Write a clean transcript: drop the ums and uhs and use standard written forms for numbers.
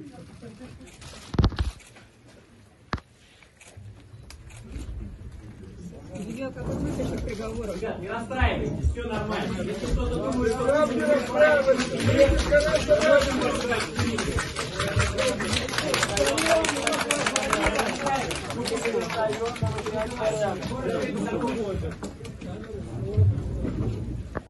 Какой выпишет приговор? Ребят, не расстраивайтесь, все нормально. Если кто-то думает, что...